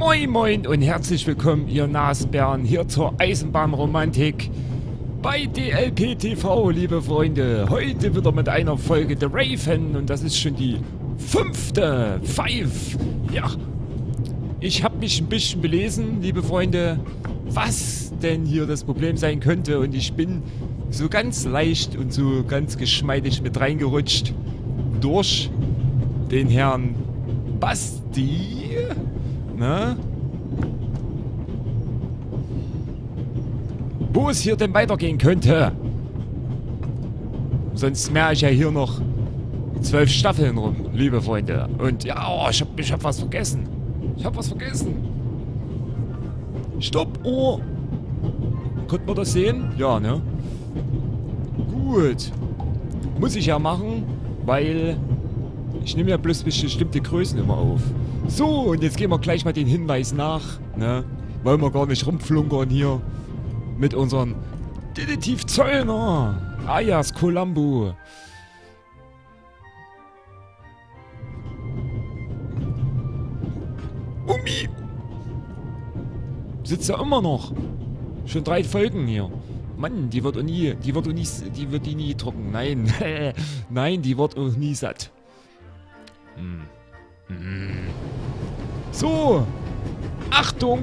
Moin Moin und herzlich willkommen, ihr Nasenbären, hier zur Eisenbahnromantik bei DLP TV, liebe Freunde. Heute wieder mit einer Folge The Raven und das ist schon die 5. Ja, ich habe mich ein bisschen belesen, liebe Freunde, was denn hier das Problem sein könnte, und ich bin so ganz leicht und so ganz geschmeidig mit reingerutscht durch den Herrn Basti. Na? Wo es hier denn weitergehen könnte. Sonst mehr ich ja hier noch 12 Staffeln rum, liebe Freunde. Und ja, oh, ich hab was vergessen. Ich hab was vergessen. Stopp! Oh! Konnte man das sehen? Ja, ne? Gut. Muss ich ja machen, weil ich nehme ja bloß bestimmte Größen immer auf. So, und jetzt gehen wir gleich mal den Hinweis nach, ne? Wollen wir gar nicht rumflunkern hier mit unseren Detektiv Zöllner. Ayas Columbo. Umi! Sitzt ja immer noch. Schon 3 Folgen hier. Mann, die wird die nie trocken. Nein. Nein, die wird auch nie satt. So. Achtung.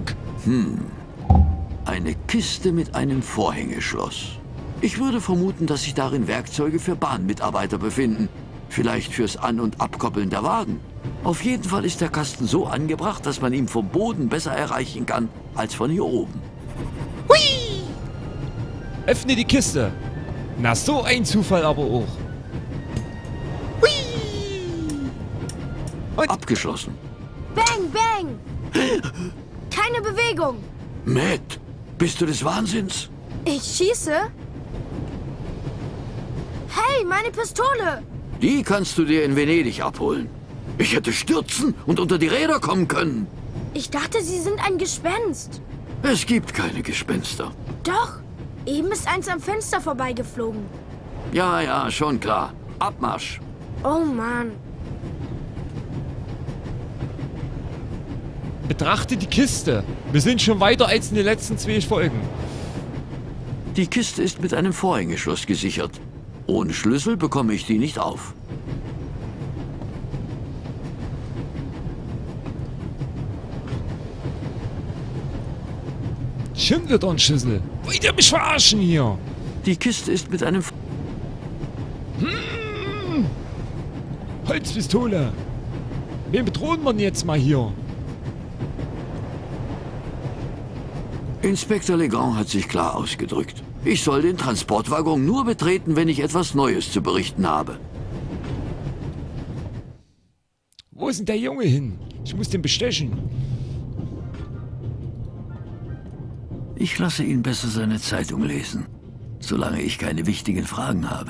Eine Kiste mit einem Vorhängeschloss. Ich würde vermuten, dass sich darin Werkzeuge für Bahnmitarbeiter befinden. Vielleicht fürs An- und Abkoppeln der Wagen. Auf jeden Fall ist der Kasten so angebracht, dass man ihn vom Boden besser erreichen kann als von hier oben. Hui! Öffne die Kiste. Na, so ein Zufall aber auch. Hui! Und Abgeschlossen. Bang, bang! Keine Bewegung. Matt, bist du des Wahnsinns? Ich schieße? Hey, meine Pistole! Die kannst du dir in Venedig abholen. Ich hätte stürzen und unter die Räder kommen können. Ich dachte, Sie sind ein Gespenst. Es gibt keine Gespenster. Doch, eben ist eins am Fenster vorbeigeflogen. Ja, ja, schon klar. Abmarsch. Oh Mann. betrachte die Kiste. Wir sind schon weiter als in den letzten 2 Folgen. Die Kiste ist mit einem Vorhängeschloss gesichert. Ohne Schlüssel bekomme ich die nicht auf. Schon wieder ein Schlüssel. Wollt ihr mich verarschen hier? Die Kiste ist mit einem... Holzpistole. Wen bedrohen wir denn jetzt mal hier? Inspektor Legrand hat sich klar ausgedrückt. Ich soll den Transportwaggon nur betreten, wenn ich etwas Neues zu berichten habe. Wo ist denn der Junge hin? Ich muss den bestechen. Ich lasse ihn besser seine Zeitung lesen, solange ich keine wichtigen Fragen habe.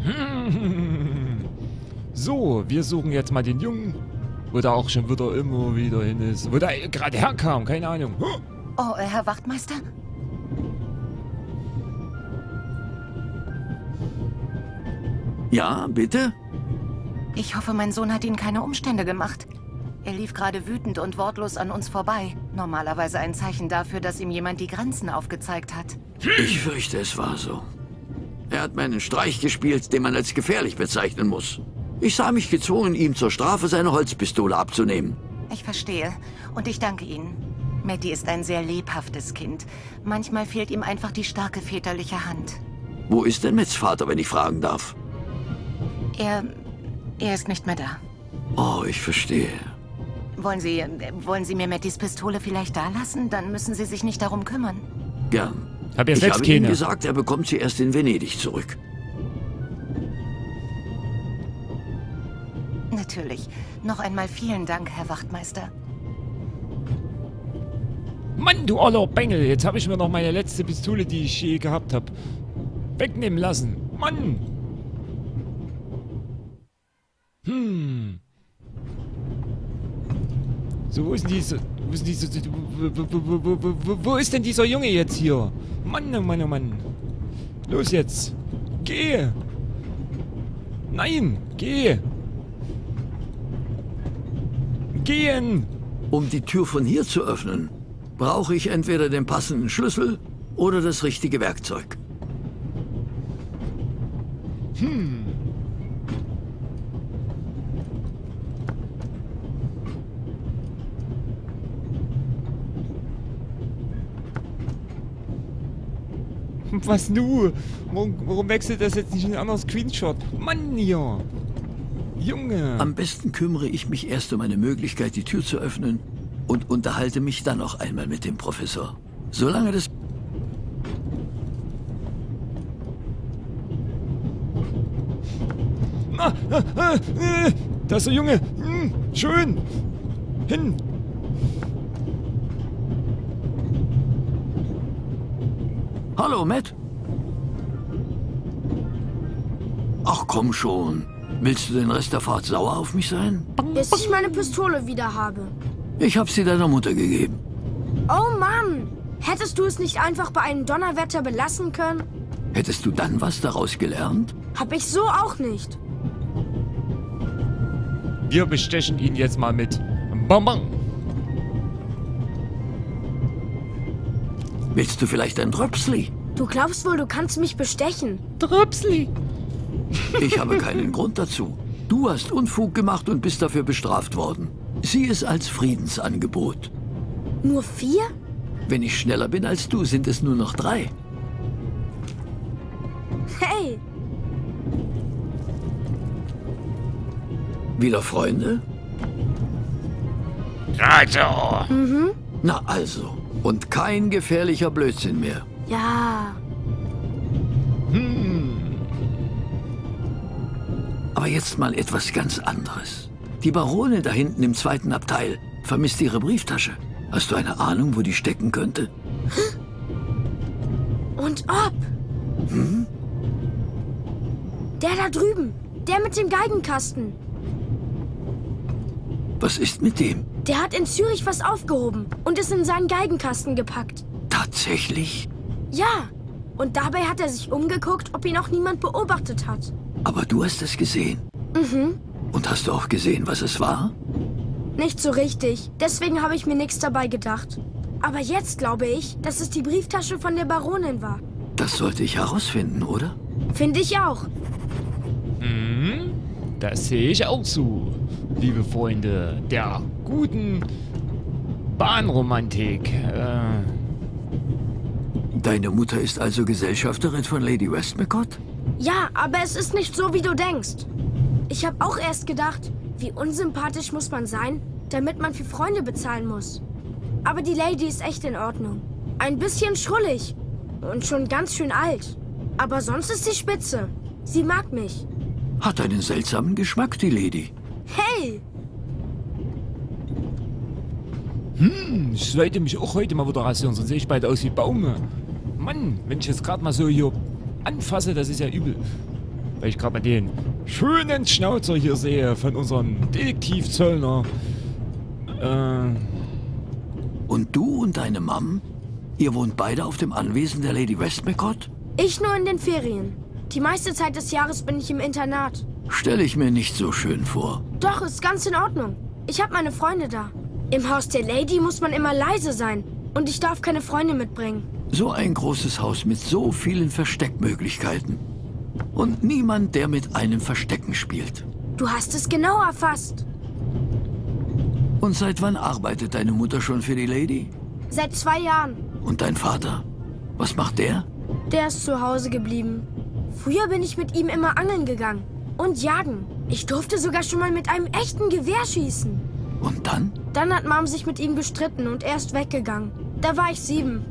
So, wir suchen jetzt mal den Jungen, wo der auch schon wieder immer wieder hin ist. Wo der gerade herkam, keine Ahnung. Oh, Herr Wachtmeister? Ja, bitte? Ich hoffe, mein Sohn hat Ihnen keine Umstände gemacht. Er lief gerade wütend und wortlos an uns vorbei. Normalerweise ein Zeichen dafür, dass ihm jemand die Grenzen aufgezeigt hat. Ich fürchte, es war so. Er hat mir einen Streich gespielt, den man als gefährlich bezeichnen muss. Ich sah mich gezwungen, ihm zur Strafe seine Holzpistole abzunehmen. Ich verstehe. Und ich danke Ihnen. Matty ist ein sehr lebhaftes Kind. Manchmal fehlt ihm einfach die starke väterliche Hand. Wo ist denn Matts Vater, wenn ich fragen darf? Er ist nicht mehr da. Oh, ich verstehe. Wollen Sie mir Mattys Pistole vielleicht da lassen? Dann müssen Sie sich nicht darum kümmern. Gern. Hab ja Ich selbst habe ihm keine. gesagt, er bekommt sie erst in Venedig zurück. Natürlich. Noch einmal vielen Dank, Herr Wachtmeister. Mann, du oller Bengel. Jetzt habe ich mir noch meine letzte Pistole, die ich je gehabt habe, wegnehmen lassen. Mann. So, wo ist denn dieser Junge jetzt hier? Mann, oh Mann, oh Mann. Los jetzt. Geh. Nein, geh. Gehen. Um die Tür von hier zu öffnen, brauche ich entweder den passenden Schlüssel oder das richtige Werkzeug. Was nu? Warum wechselt das jetzt nicht in ein anderes Screenshot? Mann, hier. Junge. Am besten kümmere ich mich erst um eine Möglichkeit, die Tür zu öffnen und unterhalte mich dann noch einmal mit dem Professor. Solange das... Da ist der Junge. Schön. Hin. Hallo, Matt. Ach, komm schon. Willst du den Rest der Fahrt sauer auf mich sein? Bis ich meine Pistole wieder habe. Ich habe sie deiner Mutter gegeben. Oh Mann! Hättest du es nicht einfach bei einem Donnerwetter belassen können? Hättest du dann was daraus gelernt? Hab ich so auch nicht. Wir bestechen ihn jetzt mal mit Bonbon. Willst du vielleicht ein Dröpsli? Du glaubst wohl, du kannst mich bestechen. Dröpsli. Ich habe keinen Grund dazu. Du hast Unfug gemacht und bist dafür bestraft worden. Sieh es als Friedensangebot. Nur 4? Wenn ich schneller bin als du, sind es nur noch 3. Hey! Wieder Freunde? Also. Na also. Und kein gefährlicher Blödsinn mehr. Ja. Aber jetzt mal etwas ganz anderes. Die Barone da hinten im 2. Abteil vermisst ihre Brieftasche. Hast du eine Ahnung, wo die stecken könnte? Und ob? Der da drüben. Der mit dem Geigenkasten. Was ist mit dem? Der hat in Zürich was aufgehoben und ist in seinen Geigenkasten gepackt. Tatsächlich? Ja. Und dabei hat er sich umgeguckt, ob ihn auch niemand beobachtet hat. Aber du hast es gesehen. Und hast du auch gesehen, was es war? Nicht so richtig. Deswegen habe ich mir nichts dabei gedacht. Aber jetzt glaube ich, dass es die Brieftasche von der Baronin war. Das sollte ich herausfinden, oder? Finde ich auch. Das sehe ich auch so, liebe Freunde der guten Bahnromantik. Deine Mutter ist also Gesellschafterin von Lady Westmacott? Ja, aber es ist nicht so, wie du denkst. Ich habe auch erst gedacht, wie unsympathisch muss man sein, damit man für Freunde bezahlen muss. Aber die Lady ist echt in Ordnung. Ein bisschen schrullig und schon ganz schön alt. Aber sonst ist sie spitze. Sie mag mich. Hat einen seltsamen Geschmack, die Lady. Hey! Ich sollte mich auch heute mal wieder rasieren, sonst sehe ich bald aus wie Baume. Mann, wenn ich jetzt gerade mal so hier anfasse, das ist ja übel. Weil ich gerade mal den schönen Schnauzer hier sehe von unserem Detektivzöllner. Und du und deine Mom? Ihr wohnt beide auf dem Anwesen der Lady Westmacott? Ich nur in den Ferien. Die meiste Zeit des Jahres bin ich im Internat. Stelle ich mir nicht so schön vor. Doch, ist ganz in Ordnung. Ich habe meine Freunde da. Im Haus der Lady muss man immer leise sein. Und ich darf keine Freunde mitbringen. So ein großes Haus mit so vielen Versteckmöglichkeiten. Und niemand, der mit einem Verstecken spielt. Du hast es genau erfasst. Und seit wann arbeitet deine Mutter schon für die Lady? Seit 2 Jahren. Und dein Vater? Was macht der? Der ist zu Hause geblieben. Früher bin ich mit ihm immer angeln gegangen. Und jagen. Ich durfte sogar schon mal mit einem echten Gewehr schießen. Und dann? Dann hat Mom sich mit ihm gestritten und er ist weggegangen. Da war ich 7.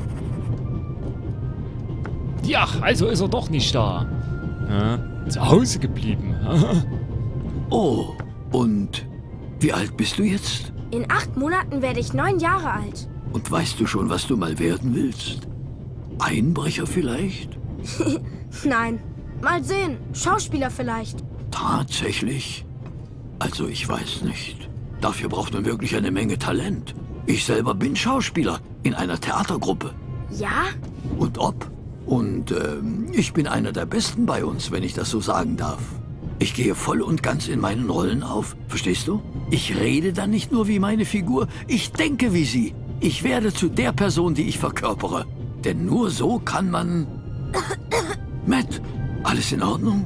Ja, also ist er doch nicht da. Ja, zu Hause geblieben. Oh, und wie alt bist du jetzt? In 8 Monaten werde ich 9 Jahre alt. Und weißt du schon, was du mal werden willst? Einbrecher vielleicht? Nein. Mal sehen. Schauspieler vielleicht. Tatsächlich? Also ich weiß nicht. Dafür braucht man wirklich eine Menge Talent. Ich selber bin Schauspieler in einer Theatergruppe. Ja? Und ob? Und ich bin einer der Besten bei uns, wenn ich das so sagen darf. Ich gehe voll und ganz in meinen Rollen auf. Verstehst du? Ich rede dann nicht nur wie meine Figur, ich denke wie sie. Ich werde zu der Person, die ich verkörpere. Denn nur so kann man... Matt, alles in Ordnung?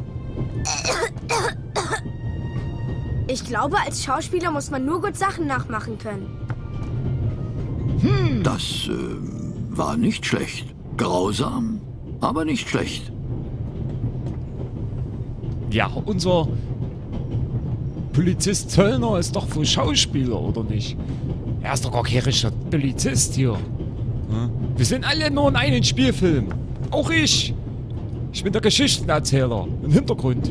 Ich glaube, als Schauspieler muss man nur gut Sachen nachmachen können. Das war nicht schlecht. Grausam, aber nicht schlecht. Ja, unser Polizist Zöllner ist doch wohl Schauspieler, oder nicht? Er ist doch gar kein richtiger Polizist hier. Hm? Wir sind alle nur in einem Spielfilm. Auch ich. Ich bin der Geschichtenerzähler im Hintergrund.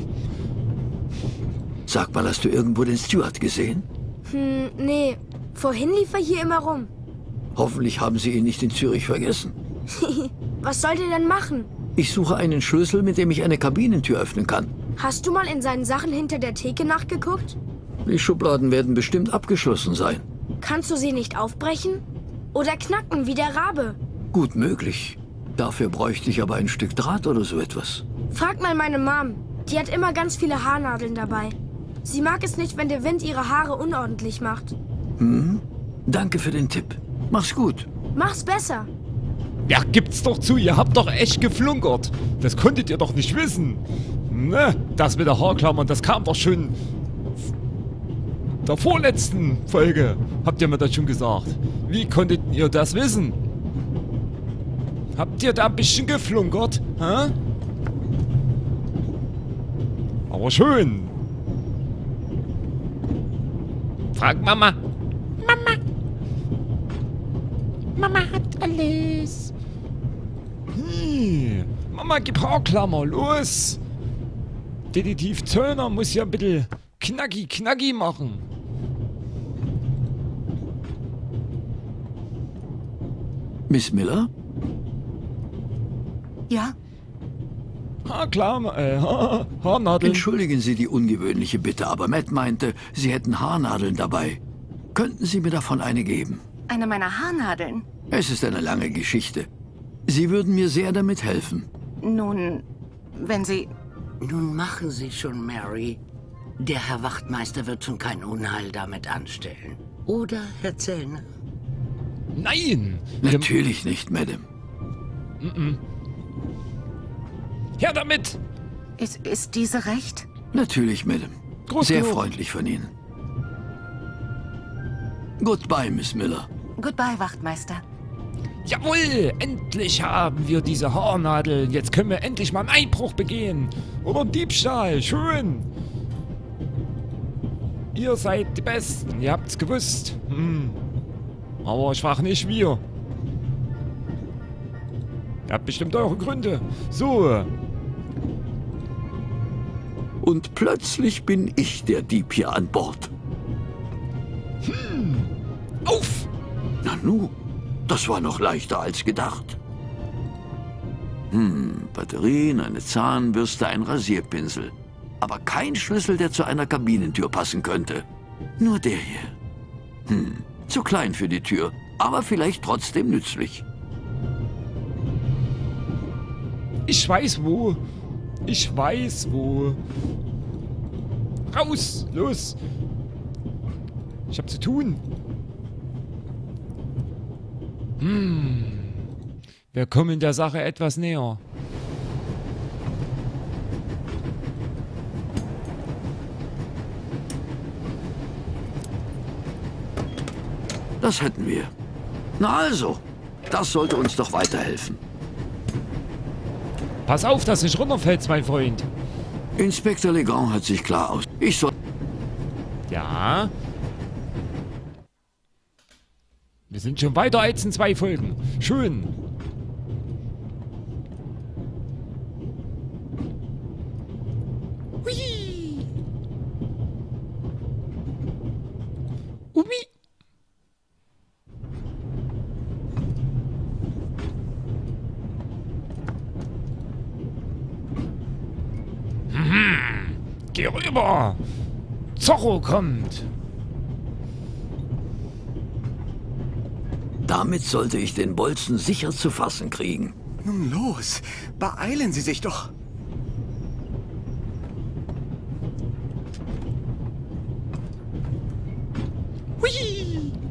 Sag mal, hast du irgendwo den Steward gesehen? Nee. Vorhin lief er hier immer rum. Hoffentlich haben sie ihn nicht in Zürich vergessen. Was soll der denn machen? Ich suche einen Schlüssel, mit dem ich eine Kabinentür öffnen kann. Hast du mal in seinen Sachen hinter der Theke nachgeguckt? Die Schubladen werden bestimmt abgeschlossen sein. Kannst du sie nicht aufbrechen? Oder knacken wie der Rabe? Gut möglich. Dafür bräuchte ich aber ein Stück Draht oder so etwas. Frag mal meine Mom. Die hat immer ganz viele Haarnadeln dabei. Sie mag es nicht, wenn der Wind ihre Haare unordentlich macht. Danke für den Tipp. Mach's gut. Mach's besser. Ja, gibt's doch zu, ihr habt doch echt geflunkert. Das konntet ihr doch nicht wissen. Ne, das mit der Haarklammern, das kam doch schon der vorletzten Folge. Habt ihr mir das schon gesagt? Wie konntet ihr das wissen? Habt ihr da ein bisschen geflunkert? Hä? Aber schön. Frag Mama. Mama. Mama hat alles. Mama, gib Haarklammer, los. Detektiv Zöllner muss ja ein bisschen knacki machen. Miss Miller? Ja? Haarnadeln. Entschuldigen Sie die ungewöhnliche Bitte, aber Matt meinte, Sie hätten Haarnadeln dabei. Könnten Sie mir davon eine geben? Eine meiner Haarnadeln? Es ist eine lange Geschichte. Sie würden mir sehr damit helfen. Nun, wenn Sie... Nun machen Sie schon, Mary. Der Herr Wachtmeister wird schon kein Unheil damit anstellen. Oder, Herr Zellner? Nein. Natürlich nicht, Madame. Her damit. Ist diese recht? Natürlich, Madame. Groß Sehr genug. freundlich von Ihnen. Goodbye, Miss Miller. Goodbye, Wachtmeister. Jawohl, endlich haben wir diese Haarnadeln. Jetzt können wir endlich mal einen Einbruch begehen. Oder einen Diebstahl. Schön. Ihr seid die Besten. Ihr habt's gewusst. Aber ich frage nicht wir. Ihr habt bestimmt eure Gründe. So. Und plötzlich bin ich der Dieb hier an Bord. Auf! Nanu, das war noch leichter als gedacht. Batterien, eine Zahnbürste, ein Rasierpinsel. Aber kein Schlüssel, der zu einer Kabinentür passen könnte. Nur der hier. Zu klein für die Tür, aber vielleicht trotzdem nützlich. Ich weiß wo. Ich weiß wo. Raus! Los! Ich hab zu tun. Wir kommen der Sache etwas näher. Das hätten wir. Na also, das sollte uns doch weiterhelfen. Pass auf, dass du nicht runterfällst, mein Freund. Inspektor Legrand hat sich klar aus. Ich soll... Ja. Wir sind schon weiter als in 2 Folgen. Schön. Hui. Umi. Geh rüber. Zorro kommt. Damit sollte ich den Bolzen sicher zu fassen kriegen. Nun los, beeilen Sie sich doch.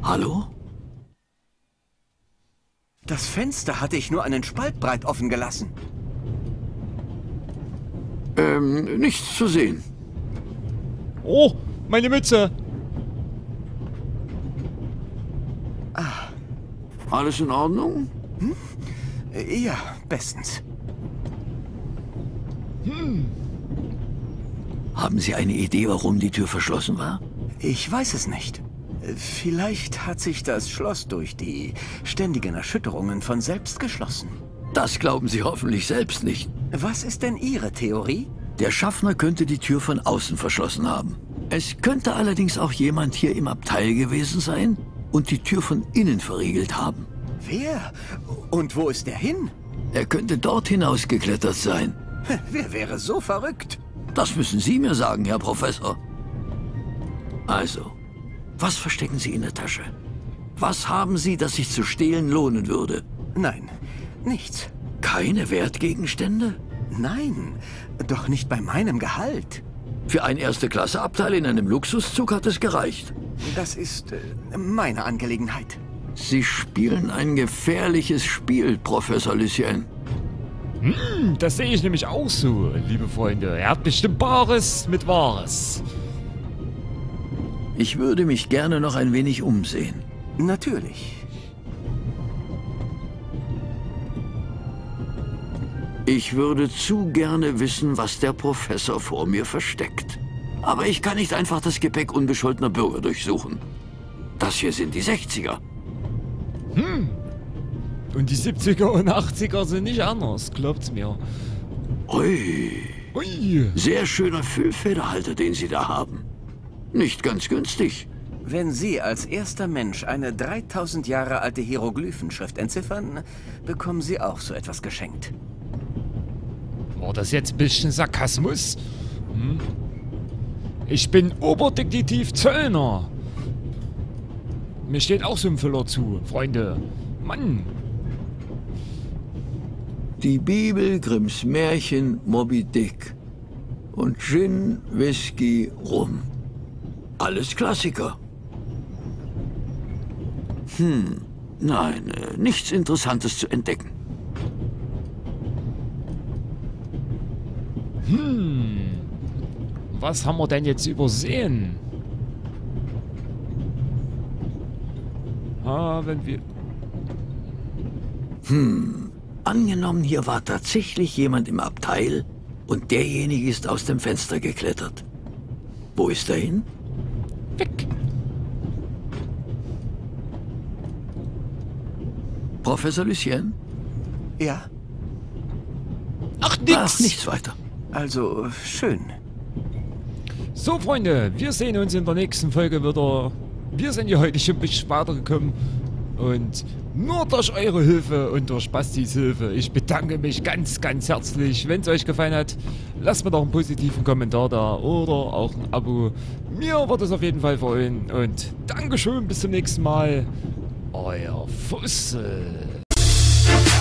Hallo? Das Fenster hatte ich nur einen Spalt breit offen gelassen. Nichts zu sehen. Oh, meine Mütze. Alles in Ordnung? Ja, bestens. Haben Sie eine Idee, warum die Tür verschlossen war? Ich weiß es nicht. Vielleicht hat sich das Schloss durch die ständigen Erschütterungen von selbst geschlossen. Das glauben Sie hoffentlich selbst nicht. Was ist denn Ihre Theorie? Der Schaffner könnte die Tür von außen verschlossen haben. Es könnte allerdings auch jemand hier im Abteil gewesen sein und die Tür von innen verriegelt haben. Wer? Und wo ist der hin? Er könnte dort hinausgeklettert sein. Wer wäre so verrückt? Das müssen Sie mir sagen, Herr Professor. Also, was verstecken Sie in der Tasche? Was haben Sie, das sich zu stehlen lohnen würde? Nein, nichts. Keine Wertgegenstände? Nein, doch nicht bei meinem Gehalt. Für ein Erste-Klasse-Abteil in einem Luxuszug hat es gereicht. Das ist meine Angelegenheit. Sie spielen ein gefährliches Spiel, Professor Lucien. Das sehe ich nämlich auch so, liebe Freunde. Er hat bestimmt Bares mit Wahres. Ich würde mich gerne noch ein wenig umsehen. Natürlich. Ich würde zu gerne wissen, was der Professor vor mir versteckt. Aber ich kann nicht einfach das Gepäck unbescholtener Bürger durchsuchen. Das hier sind die 60er. Und die 70er und 80er sind nicht anders, glaubt's mir. Ui, Ui. sehr schöner Füllfederhalter, den Sie da haben. Nicht ganz günstig. Wenn Sie als erster Mensch eine 3000 Jahre alte Hieroglyphenschrift entziffern, bekommen Sie auch so etwas geschenkt. War das jetzt ein bisschen Sarkasmus? Ich bin Oberdetektiv Zöllner. Mir steht auch so ein Füller zu, Freunde. Mann. Die Bibel, Grimms Märchen, Moby Dick. Und Gin, Whisky, Rum. Alles Klassiker. Nein, nichts Interessantes zu entdecken. Was haben wir denn jetzt übersehen? Haben wir... Angenommen, hier war tatsächlich jemand im Abteil und derjenige ist aus dem Fenster geklettert. Wo ist er hin? Weg. Professor Lucien? Ja, Ach, Ach, nichts weiter. also schön. So, Freunde, wir sehen uns in der nächsten Folge wieder. Wir sind hier heute schon ein bisschen weitergekommen. Und nur durch eure Hilfe und durch Bastis Hilfe. Ich bedanke mich ganz, ganz herzlich. Wenn es euch gefallen hat, lasst mir doch einen positiven Kommentar da oder auch ein Abo. Mir wird es auf jeden Fall freuen. Und Dankeschön, bis zum nächsten Mal. Euer Fussel.